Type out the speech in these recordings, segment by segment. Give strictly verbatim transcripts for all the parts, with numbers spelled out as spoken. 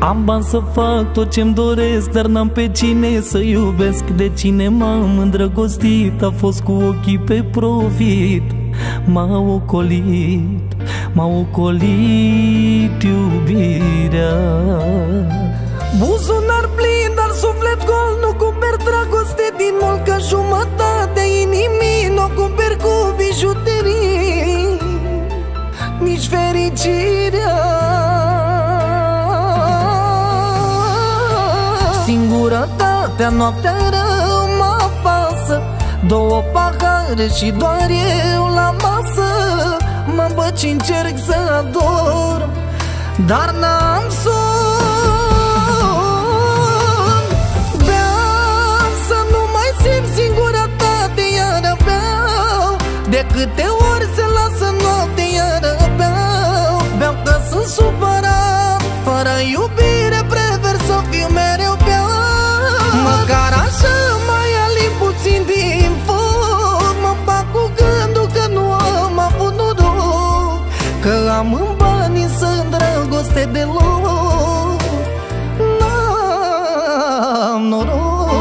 Am bani să fac tot ce-mi doresc, dar n-am pe cine să iubesc. De cine m-am îndrăgostit a fost cu ochii pe profit. M-a ocolit, m-a ocolit iubirea. Buzunar plin, dar suflet gol, nu cumperi dragoste din mult, că jumătatea inimii n-o cumperi cu bijuterii, nici fericirea. Singurătatea noaptea rău mă apasă, două pahare și doar eu la masă. Mă băci, încerc să adorm, dar n-am somn. Beau să nu mai simt singurătate, iară beau. De câte ori se lasă noapte, iară beau. Beau că sunt supărat, fără iubire prefer să fiu mereu beau. Măcar așa mai alim puțin din foc, mă bag cu gândul că nu am avut noroc, că am în bani să îndrăgoste deloc. N-am noroc.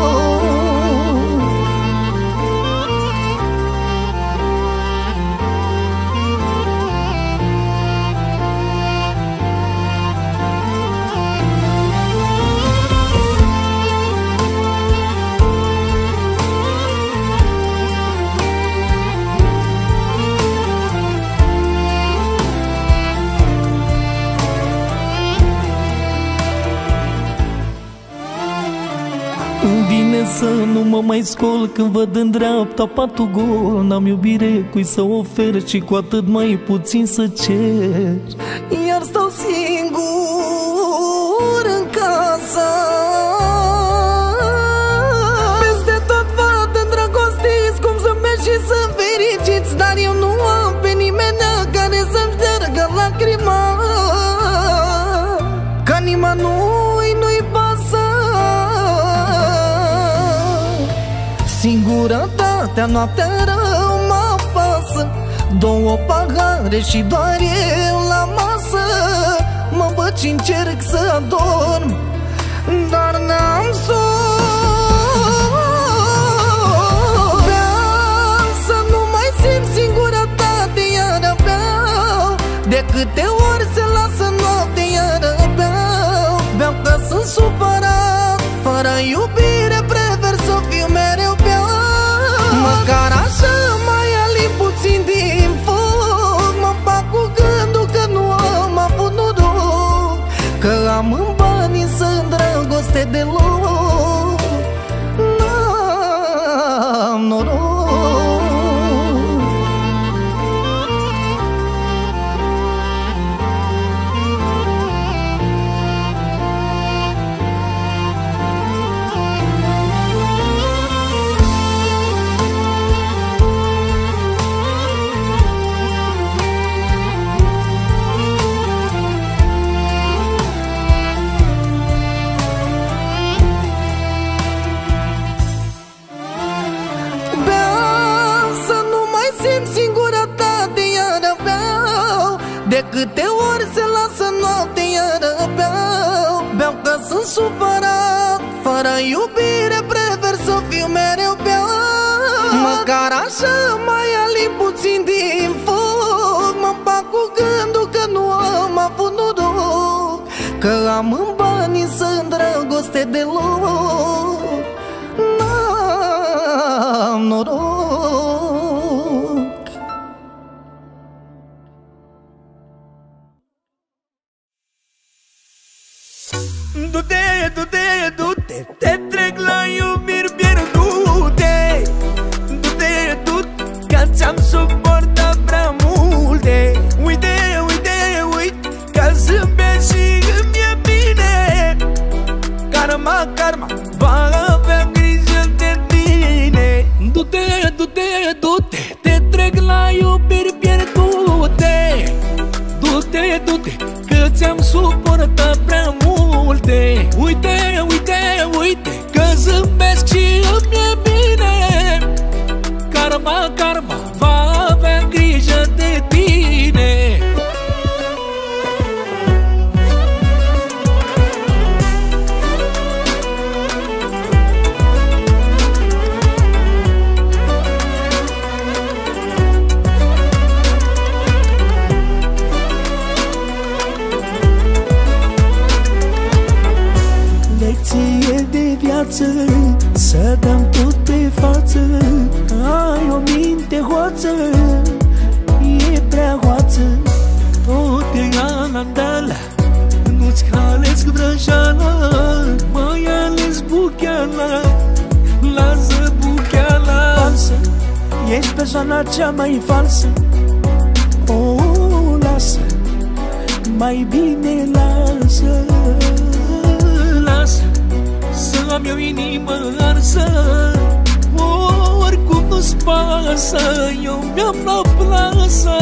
Îmi vine să nu mă mai scol când văd în dreapta patul gol. N-am iubire cui să ofer și cu atât mai puțin să cer. Iar stau singur în casă, peste tot văd îndrăgostiți cum zâmbesc și sunt fericiți, dar eu nu am pe nimeni care să-mi ștergă lacrima, că nimănui nu-i pasă. Singurătatea noaptea rău mă apasă, două pahare și doar eu la masă. Mă băci, încerc să adorm, dar n-am somn. Beau să nu mai simt singurătate, iară beau. De câte ori se lasă noapte, iară beau. Beau că sunt supărat, fără iubire prefer să fiu mereu beau. Măcar așa mai alim puțin din foc, mă bag cu gândul că nu am avut noroc, că am în bani să îndrăgoste deloc. N-am noroc. De câte ori se lasă noapte, iară beau. Beau că sunt supărat, fără iubire prefer să fiu mereu beau. Măcar așa mai alim puțin din foc, mă bag cu gândul că nu am avut noroc, că am în bani să îndrăgoste deloc. N-am noroc. Du-te, du-te, du-te, te trec la iubiri pierdute. Du-te, du-te, că ți-am suportat prea multe. Uite, uite, uite, că zâmbesc și îmi e bine. Karma, karma, va avea grijă de tine. Du-te, du-te, du-te, te trec la iubiri pierdute. Du-te, du-te, că ți-am suportat prea multe. Uite, uite, uite, că zâmbesc și îmi e bine. Karma, karma, va avea grijă de tine. persoana cea mai falsă. Oh, lasă, mai bine lasă. Lasă să am eu inimă arsă. Oricum nu-ți pasă, eu mi-am luat plasă.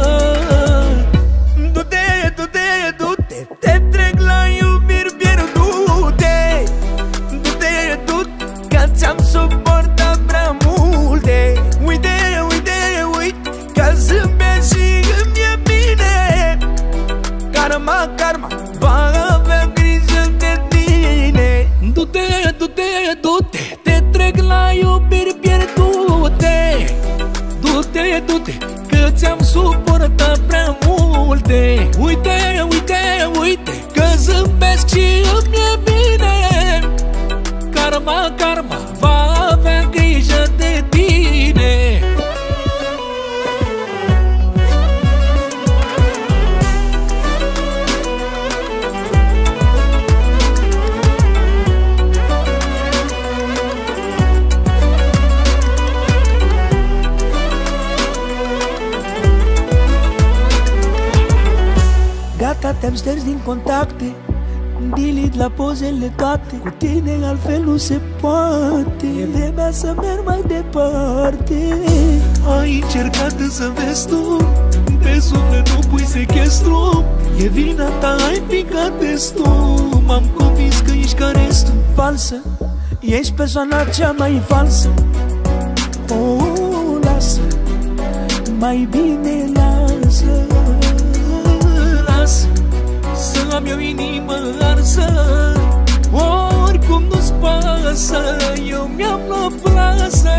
Du-te, du-te, du-te, te trec la iubiri pierdute. Du-te, du-te, că ți-am suportat prea multe. Uite, uite, uite, că zâmbesc și îmi e bine. Karma, karma, va avea grijă de tine. Du-te, du-te, du-te, te trec la iubiri pierdute. Du-te, du-te, că ți-am suportat prea multe. Uite, uite, uite, că zâmbesc și îmi e bine. Karma, karma, va avea grijă de tine. Gata, te-am șters din contacte, delete la pozele toate. Cu tine altfel nu se poate. E vremea să merg mai departe. Ai încercat să vezi tu, pe suflet nu pui sechestru. E vina ta, ai picat destul. M-am convins că ești ca restul. Falsă, ești persoana cea mai falsă. Oh, lasă, mai bine lasă. Lasă să am eu inimă arsă. Oricum nu-ți pasă, eu mi-am luat plasă.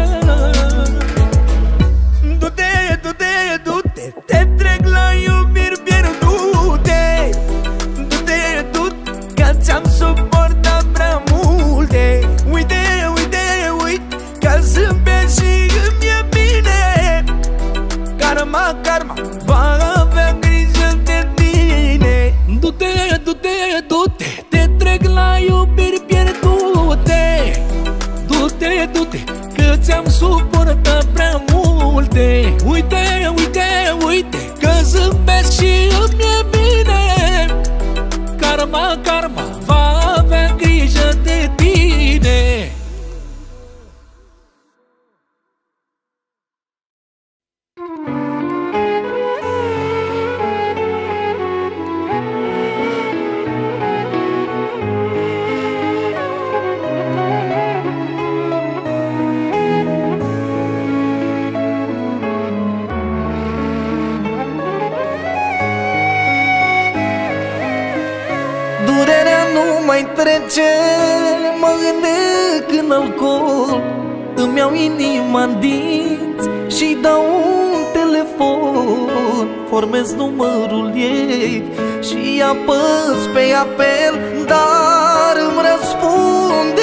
Du-te, du-te, du-te, te trec la iubiri pierdute. Du-te, du-te, că ți-am suportat prea multe. Uite, uite, uite, că zâmbesc și îmi e bine. Karma, karma, va avea grijă de tine. Du-te, du-te, du-te, te trec la iubiri pierdute. Du-te, du-te, că ți-am suportat prea multe. Uite, uite, uite, că zâmbesc și îmi e bine. Karma, karma, va avea grijă de tine. Trece, mă gândesc în alcool. Îmi iau inima-n dinți și dau un telefon. Formez numărul ei și apăs pe apel, dar îmi răspunde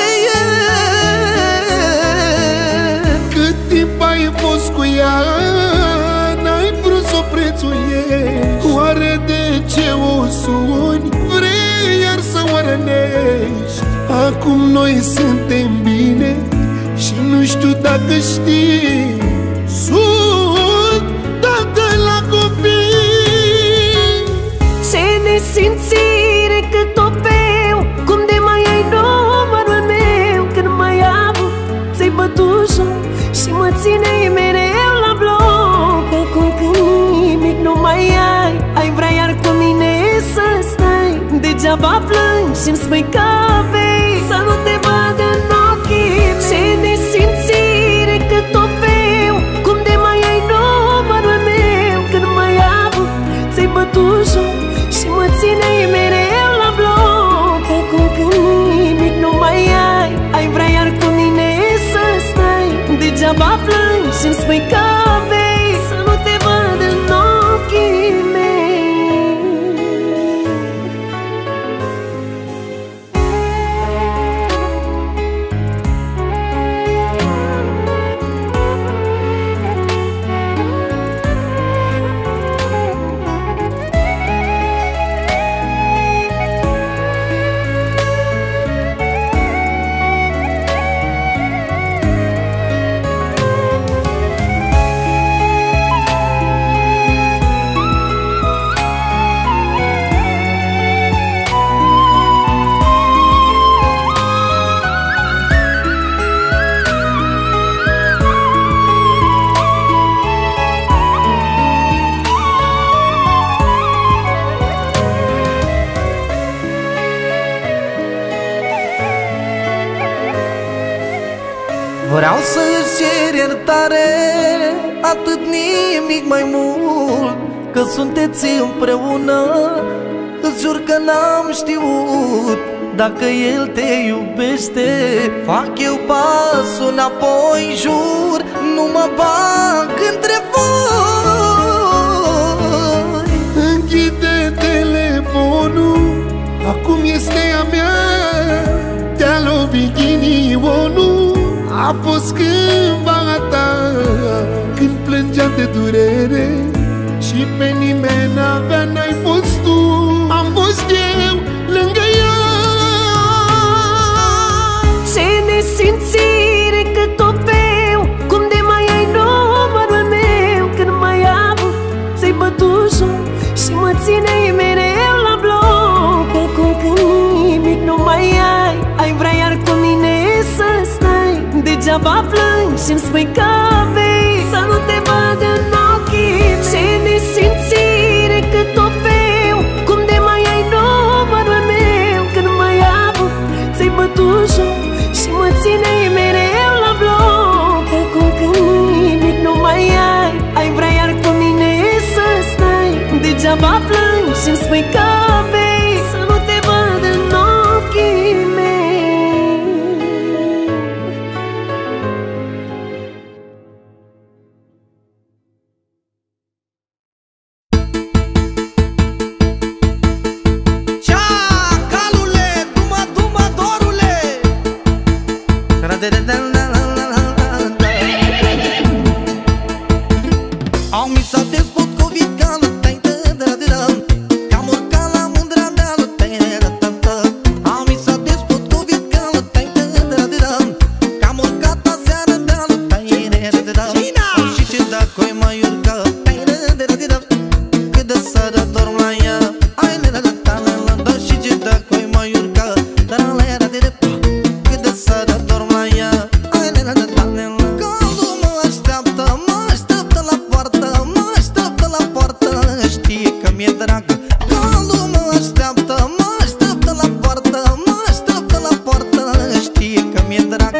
el. Cât timp ai fost cu ea, n-ai vrut să o prețuiești. Oare de ce o suni? Vrei iar să o rănești? Acum noi suntem bine și nu știu dacă știi, sunt tată la copii. Ce nesimțire cât topeu, cum de mai ai numărul meu? Când mai am, ți-ai bătut joc și mă țineai mereu la bloc. Acum când nimic nu mai ai, ai vrea iar cu mine să stai. Degeaba plângi și-mi spui că vei să nu te văd în ochii mei. Ce nesimțire cât topeu, cum de mai ai numărul meu? Când mai am, ți-ai bătut joc și mă țineai mereu la bloc. Acum când nimic nu mai ai, ai vrea iar cu mine să stai. Degeaba plângi și-mi spui că vei să nu te văd în ochii mei. Vreau să-ți cer iertare, atât nimic mai mult, că sunteți împreună. Îți jur că n-am știut dacă el te iubește. Fac eu pasul înapoi, jur, nu mă bag între voi. Închide telefonul, acum este a mea. Te-a lovit ghinionul, a fost cândva a ta, când plângeam de durere și pe nimeni n-avea, n-ai fost tu, am fost eu lângă ea. Ce nesimțire cât topeu, cum de mai ai numărul meu, când mai am ți-ai bătut joc și mă țineai mereu la bloc. Acum când nimic nu mai ai, ai vrea iar cu mine să stai. Degeaba plângi și-mi spui că vei să nu te văd în ochii mei. Ce nesimțire cât topeu, cum de mai ai numărul meu, când mai am ți-ai bătut joc și mă țineai mereu la bloc. Acum când nimic nu mai ai, ai vrea iar cu mine să stai. Degeaba plângi și-mi spui că vei să nu te văd în ochii mei. Ceacalule, duma, duma, dorule. Au mi s-a despot COVID calul, tai da da da, că-am urcat la mândra dealul, tai da da da. Au mi s-a despot COVID calul, tai da da da, că-am urcat aseară dealul, tai da da da. Și ce dacă-i mai urcă, tai da da da, cât de sără dorm la ea, ai da da da da da. Și ce dacă-i mai urcă, da da da da, cât de sără dorm la ea, ai da da da da. Calul mă așteaptă, mă așteaptă la poartă, mă așteaptă la poartă, știe că mi-e dragă. Calul mă așteaptă, mă așteaptă la poartă, mă așteaptă la poartă, știe că mi-e dragă.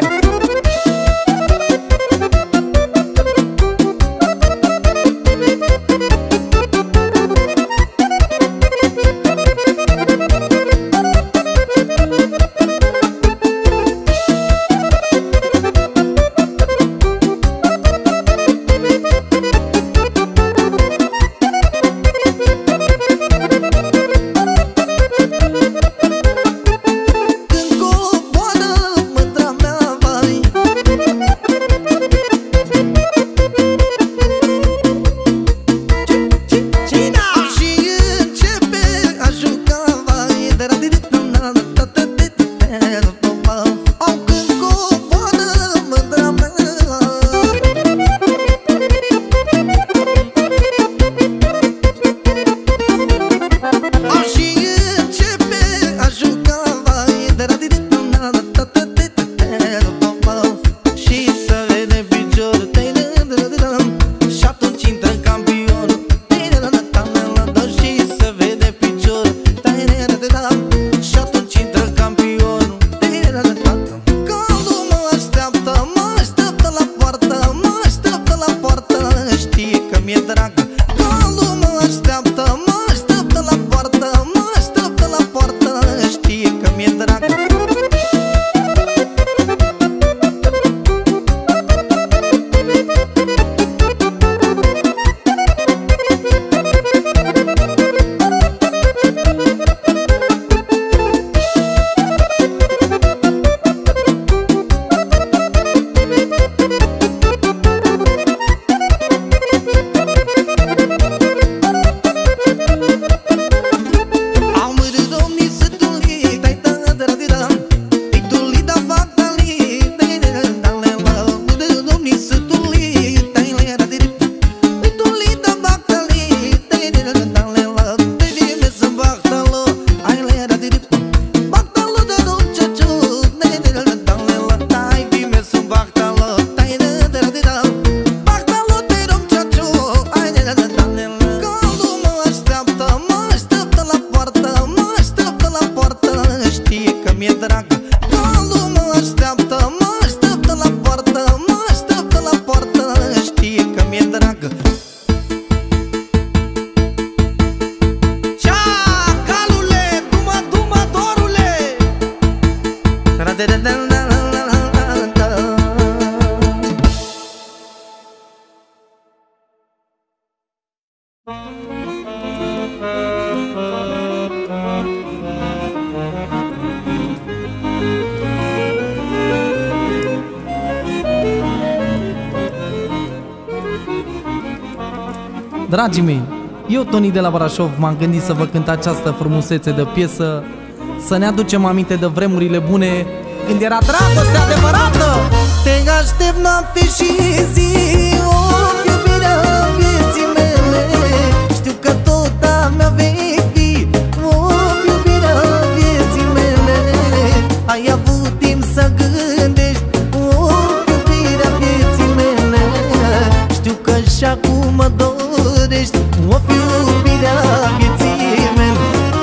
Dragii mei, eu, Toni de la Brașov, m-am gândit să vă cânt această frumusețe de piesă, să ne aducem aminte de vremurile bune, când era dragoste adevărată. Te aștept noapte și zi, o iubirea vieții mele. Știu că tot a mea vei fi, o iubirea vieții mele. Ai avut timp să gândești, o iubirea vieții mele. Știu că și acum mă dorești, o iubirea vieții mele.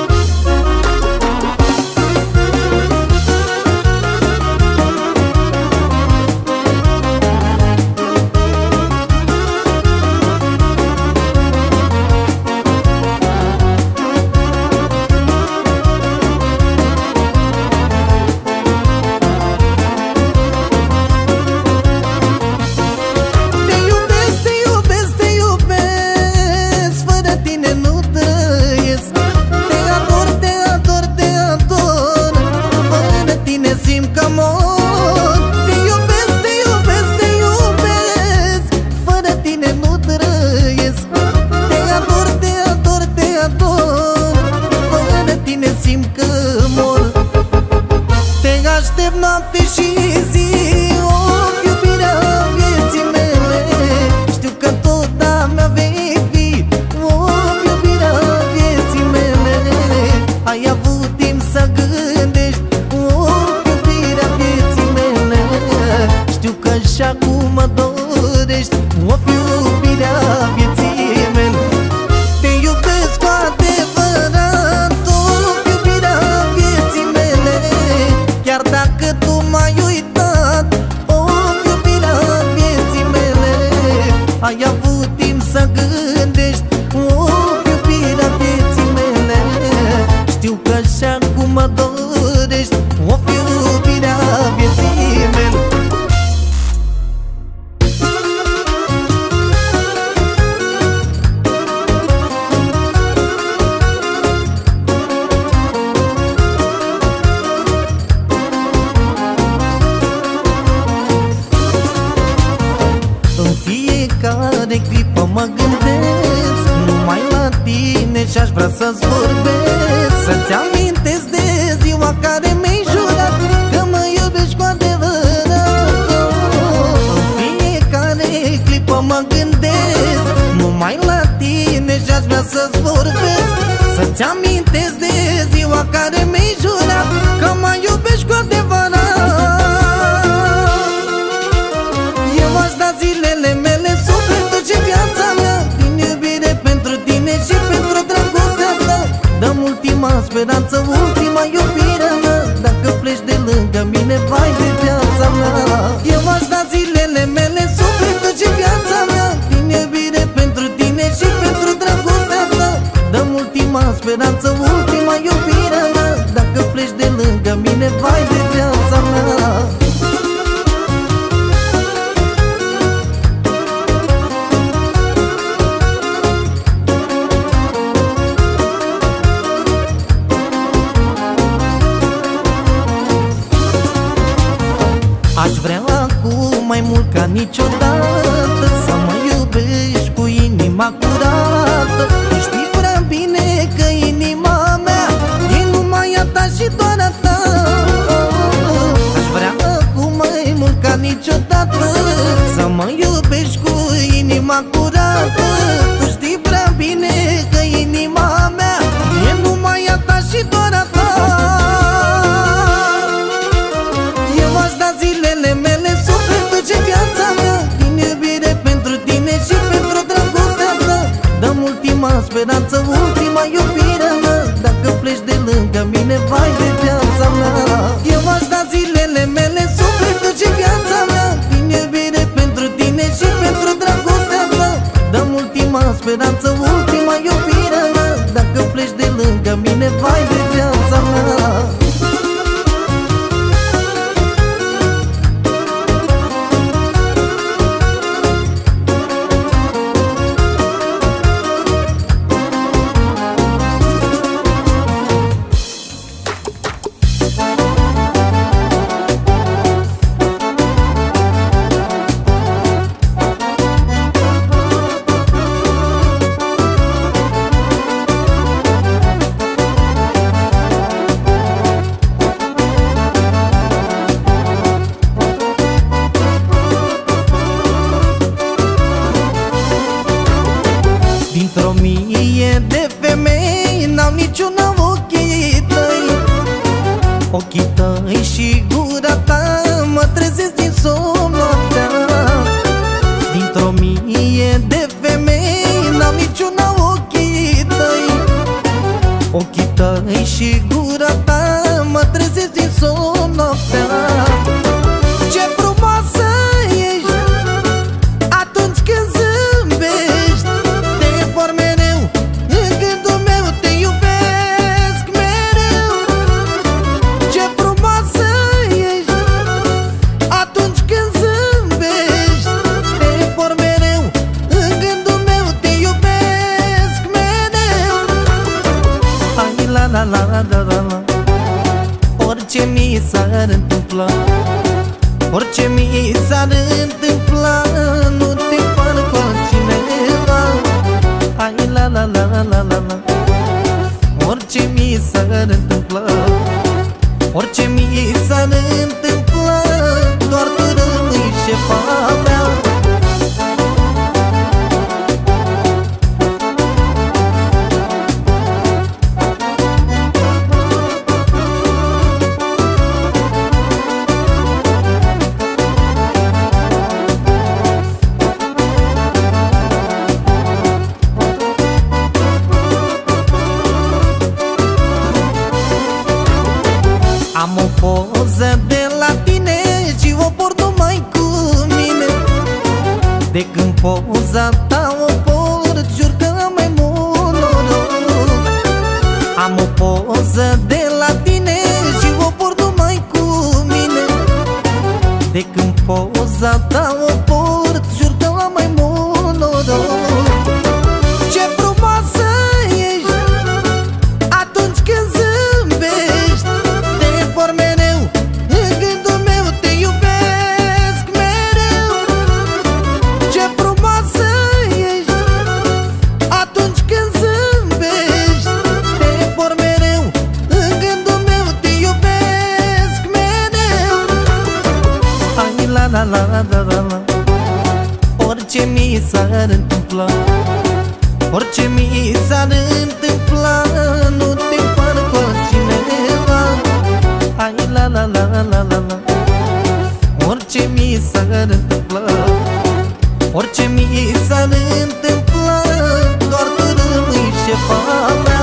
Noapte și zi, o iubirea vieții mele. Știu că tot a mea vei fi, o iubirea vieții mele. Ai avut timp să gândești, o iubirea vieții mele. Știu că și acum mă dorești, o iubirea vieții mele. Te iubesc cu adevărat, o iubirea vieții mele. Chiar dacă tu m-ai uitat, o iubirea vieții mele. Ai avut timp să gândești, o iubirea vieții mele. Știu că și acum mă dorești, o iubirea vieții mele. De clipă mă gândesc numai la tine și-aș vrea să-ți vorbesc, să-ți amintesc de ziua care mi-ai jurat că mă iubești cu adevărat. În fiecare clipă mă gândesc numai la tine și-aș vrea să-ți vorbesc, să-ți amintesc de ziua care mi-ai jurat că mă iubești cu adevărat. Eu aș da zilele mele, sufletul și viața mea din iubire pentru tine și pentru dragostea ta. Dăm ultima speranță, ultima iubirea mea. Dacă pleci de lângă mine, vai de viața mea. Eu aș da zilele mele, sufletul și viața mea din iubire pentru tine și pentru dragostea ta. Dăm ultima speranță, ultima iubirea mea. Dacă pleci de lângă mine, vai de viața mea. Aș vrea acum mai mult ca niciodată să mă iubești cu inima curată. Tu știi prea bine că inima mea e numai a ta și doar a ta. Aș vrea acum mai mult ca niciodată să mă iubești cu inima curată. Tu știi prea bine că inima mea e numai a ta și doar a ta. Zilele mele, sufletul și viața mea din iubire pentru tine și pentru dragostea ta. Dăm ultima speranță, ultima iubirea mea. Dacă pleci de lângă mine, vai de viața mea. Eu aș da zilele mele, sufletul și viața mea din iubire pentru tine și pentru dragostea ta. Dăm ultima speranță, ultima iubirea mea. Dacă pleci de lângă mine, vai de viața mea. niciuna ochii tăi. Ochii tăi și gura ta mă trezesc din somn noaptea. Dintr-o mie de femei n-am niciuna ochii tăi. Ochii tăi și gura ta mă trezesc din somn noaptea. Ce frumoasă ești atunci când zâmbești, te por mereu în gândul meu, te iubesc mereu. Ce frumoasă ești atunci când zâmbești, te por mereu în gândul meu, te iubesc mereu. Ai la la la la la la, orice mi s-ar întâmpla, orice mi s-ar întâmpla, nu te par cu altcineva. Hai la la la la la la la, orice mi s-ar întâmpla, orice mi s-ar întâmpla, doar tu rămâi șefa mea. Am o poză de la tine și o port numai cu mine. De când poza ta o port, jur că am mai mult noroc. Am o poză de la tine și o port numai cu mine. De când poza ta o port, jur că am mai mult noroc. Ce frumoasă ești atunci când zâmbești, te por mereu în gândul meu, te iubesc mereu. Ce frumoasă ești atunci când zâmbești, te por mereu în gândul meu, te iubesc mereu. Ai la la la la la la, orice mi s-ar întâmpla, orice mi s-ar întâmpla, nu te par cu altcineva. Hai la la la la la la, orice mi s-ar întâmpla, orice mi s-ar întâmpla, doar tu rămâi șefa mea.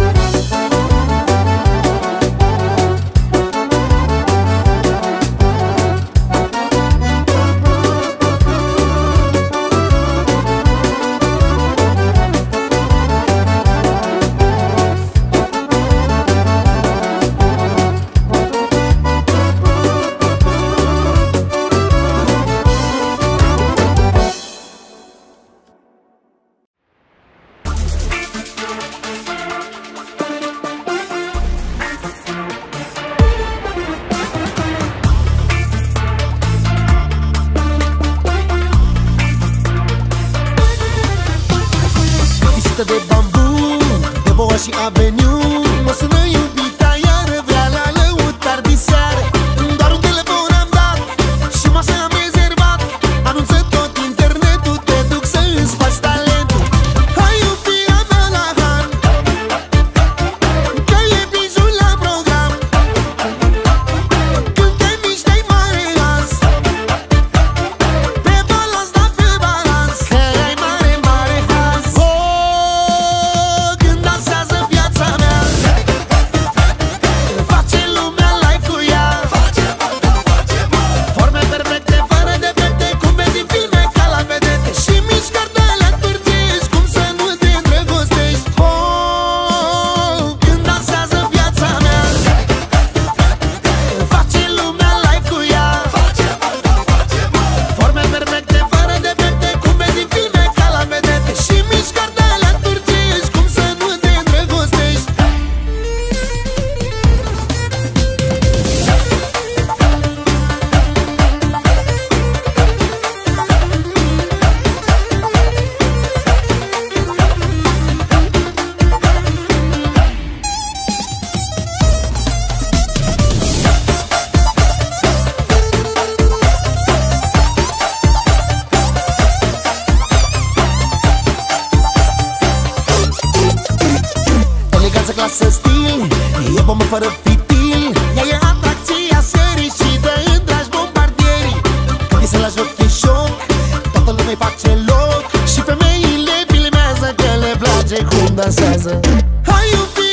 De bambu, de boa și aveniu, mă sună iubita iară, vrea la lăutar diseară. Doar un telefon am dat și masa am rezervat, anunță tot internetul, te duc să îți faci talentul. Hai iubirea mea la han, că e bizul la program. Când te miști te-ai mare as, pe balans, da pe balans, că ai mare, mare has. Când dansează viața mea, lasă stil, e bombă fără fitil. Ea e atracția serii și dă în dragi bombardieri. Când iese la joc e șoc, toată lumea îi face loc și femeile filmează că le place cum dansează. Hai iubi